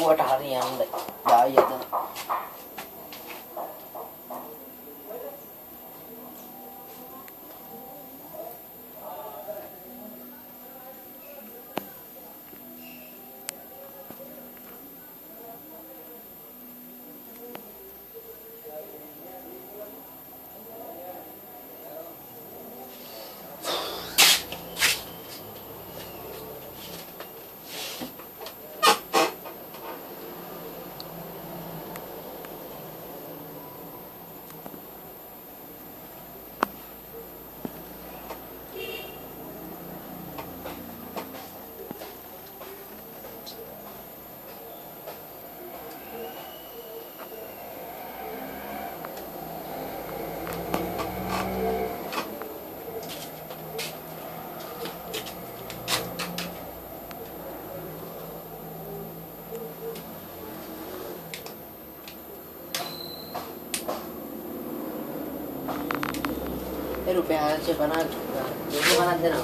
කිව්වට හරියන්නේ ඩායි එතන. रुपया से बना देना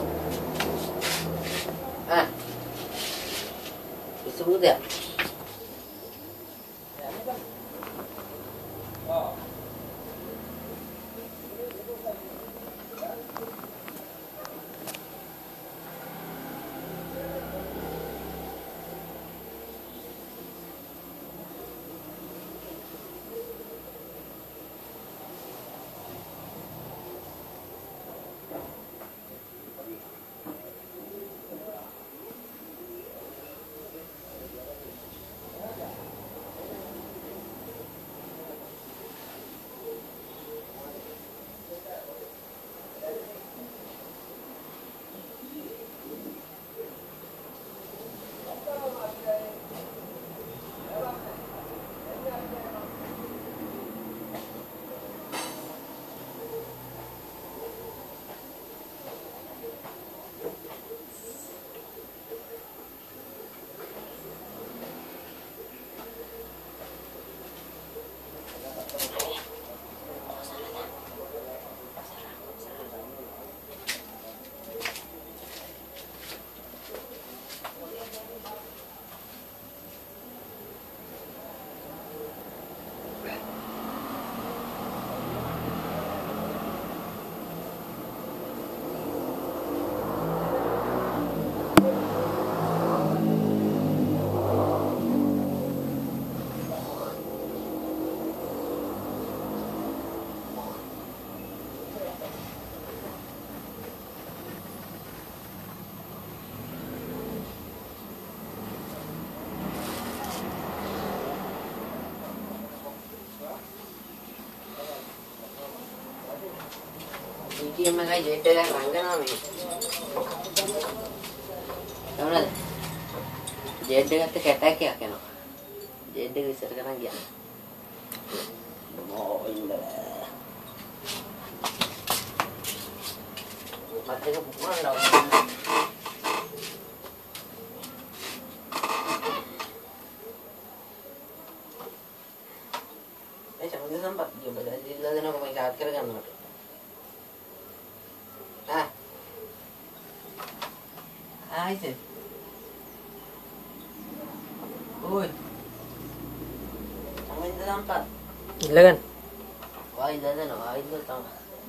इसको दे ATM में कहीं जेट का रंगना में समझ जेट का तो कहता क्या क्या ना जेट का सर करना क्या मत्ते को पूरा डाउन ऐसा मुझे संपर्क जो बता जिला देना को मैं याद कर करना ai chứ ui thằng mình làm thật lên quay lên nó ai nữa tao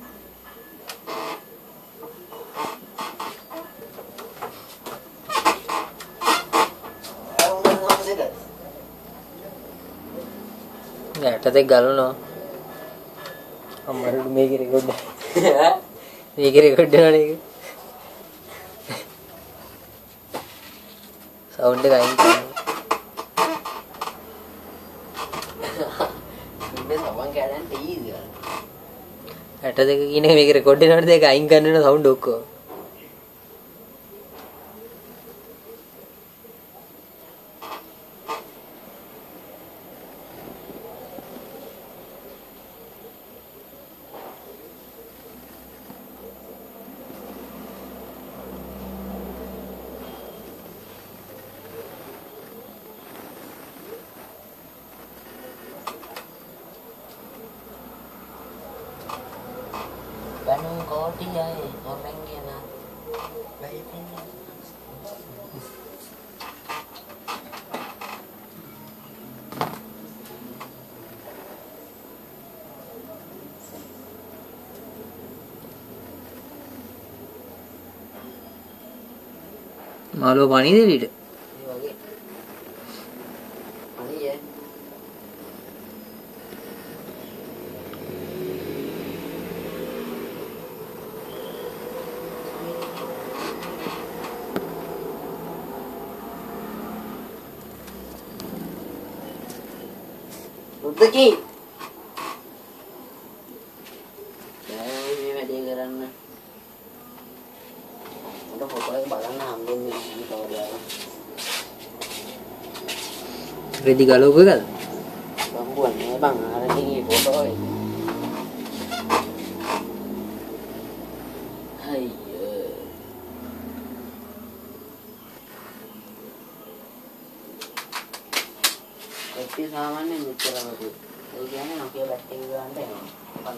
ඇටතෙක් ගලනවා අම්මට මේක රෙකෝඩ් මේක රෙකෝඩ් වෙනවනේ ඒක සවුන්ඩ් එක අයින් කරන්න ඉන්නේ සමන් කෑදන් තීද ඇටතෙක් කියන එක මේක රෙකෝඩ් වෙනවද ඒක අයින් කරන්න වෙන සවුන්ඩ් ඔක්කොම Banung có tí ơi, con bánh kia nè. Đây tí. මාළුව පණීද එළියට? ඒ වගේ. අනියේ. උද්දකි. මේ වැඩේ කරන්න. උඩ ෆොටෝ එක බලන්න හම්බෙන්නේ නැහැ කවදාවත්. රෙදි ගලවපු එකද? බම්බුවන් නේ බං ආරකිගේ ෆොටෝ එක. අයියෝ. ඒකේ සාමාන්‍ය මෙච්චරම තියෙයි. ඒ කියන්නේ Nokia බැට් එක ගන්නට එනවා.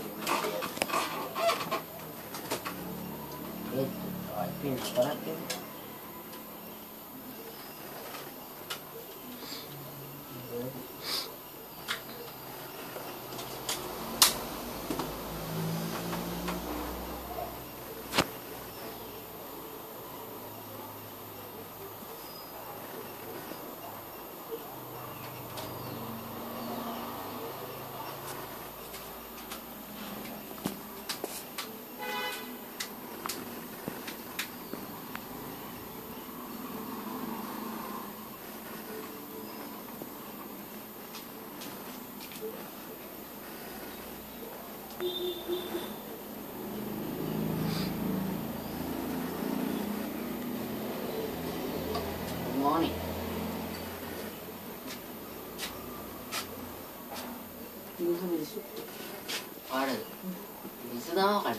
ඒ පින් කරක් morning. ආරද? විසදාව කන්න.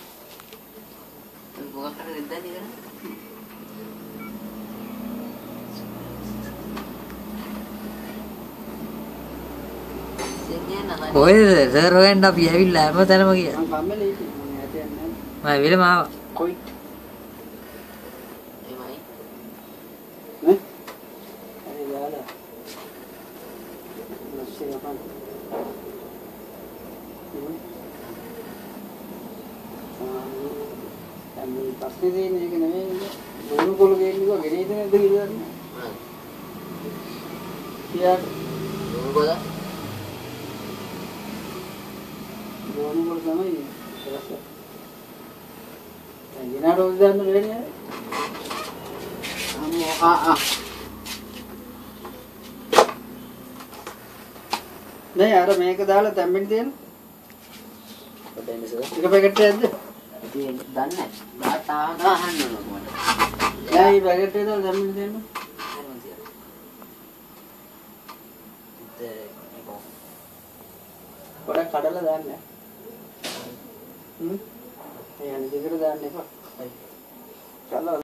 මොකක් කරද දෙද්දන්නේ කරන්නේ? ඔය සර් හොයන්න අපි ඇවිල්ලා හැමතැනම ගියා. මම කම්මැලි ඉන්නේ. මම යට යන්නේ නැහැ. මම ඇවිල්ලා මාව. කොයි? එමයි. නේ? අර යාලා. නැස්සේ අපන්. මේ ප්‍රශ්නේ තියෙන්නේ ඒක නෙමෙයි. බොරු කොළ ගේන්නේ ගෙනීද නැද්ද කියලා දන්නේ. කියාට මොකද? බොරු කොළ තමයි රස. එදිනාට උදේ දාන්න වෙන්නේ. නෑ අර මේක දාලා තැම්බෙන්න තියෙන. පොඩ්ඩක් ඉස්සර. එක පැකට් එකක්ද? ඉතින් දන්නේ නැහැ. ඩාටා ගහන්න ඕන කොහොමද? නෑ මේ පැකට් එක දාලා තැම්බෙන්න තියෙන. පොඩක් කඩලා දාන්න. ඒ අනිත් එකට දාන්න එපා. කඩලා